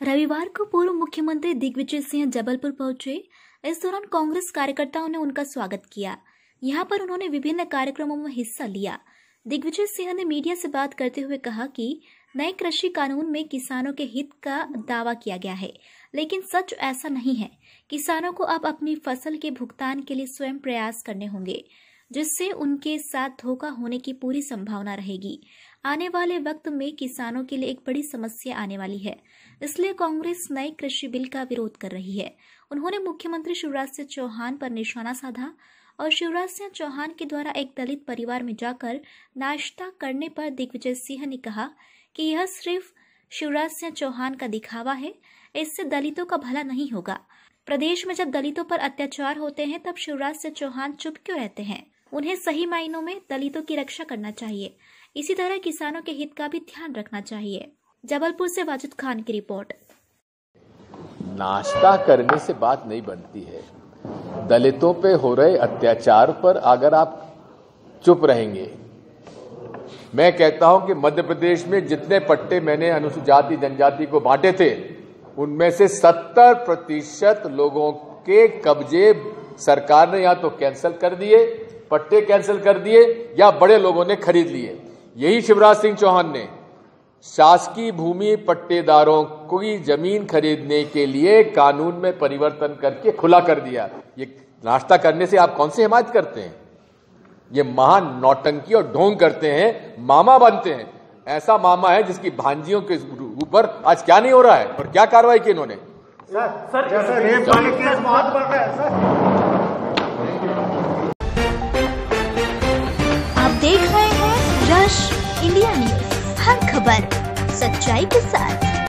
रविवार को पूर्व मुख्यमंत्री दिग्विजय सिंह जबलपुर पहुंचे। इस दौरान कांग्रेस कार्यकर्ताओं ने उनका स्वागत किया। यहां पर उन्होंने विभिन्न कार्यक्रमों में हिस्सा लिया। दिग्विजय सिंह ने मीडिया से बात करते हुए कहा कि नए कृषि कानून में किसानों के हित का दावा किया गया है, लेकिन सच ऐसा नहीं है। किसानों को अब अपनी फसल के भुगतान के लिए स्वयं प्रयास करने होंगे, जिससे उनके साथ धोखा होने की पूरी संभावना रहेगी। आने वाले वक्त में किसानों के लिए एक बड़ी समस्या आने वाली है, इसलिए कांग्रेस नए कृषि बिल का विरोध कर रही है। उन्होंने मुख्यमंत्री शिवराज सिंह चौहान पर निशाना साधा और शिवराज सिंह चौहान के द्वारा एक दलित परिवार में जाकर नाश्ता करने पर दिग्विजय सिंह ने कहा कि यह सिर्फ शिवराज सिंह चौहान का दिखावा है, इससे दलितों का भला नहीं होगा। प्रदेश में जब दलितों पर अत्याचार होते हैं तब शिवराज सिंह चौहान चुप क्यों रहते हैं? उन्हें सही मायनों में दलितों की रक्षा करना चाहिए। इसी तरह किसानों के हित का भी ध्यान रखना चाहिए। जबलपुर से वाजिद खान की रिपोर्ट। नाश्ता करने से बात नहीं बनती है। दलितों पे हो रहे अत्याचार पर अगर आप चुप रहेंगे, मैं कहता हूं कि मध्य प्रदेश में जितने पट्टे मैंने अनुसूचित जाति जनजाति को बांटे थे, उनमें से 70% लोगों के कब्जे सरकार ने या तो कैंसिल कर दिए, पट्टे कैंसिल कर दिए, या बड़े लोगों ने खरीद लिए। यही शिवराज सिंह चौहान ने शासकीय भूमि पट्टेदारों की जमीन खरीदने के लिए कानून में परिवर्तन करके खुला कर दिया। ये नाश्ता करने से आप कौन सी हिमायत करते हैं? ये महान नौटंकी और ढोंग करते हैं, मामा बनते हैं। ऐसा मामा है जिसकी भांजियों के ऊपर आज क्या नहीं हो रहा है और क्या कार्रवाई की इन्होंने। सर जैसा रेप वाले केस बहुत बढ़ रहा है सर। आप देख रहे हैं रश इंडिया न्यूज, हर खबर सच्चाई के साथ।